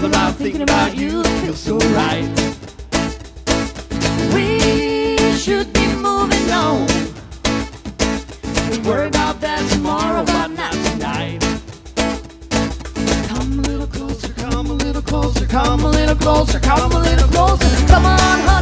Something about thinking about you feels so right. We should be moving on. Worry about that tomorrow, but not tonight. Come a little closer, come a little closer, come a little closer, come a little closer. Come on, honey.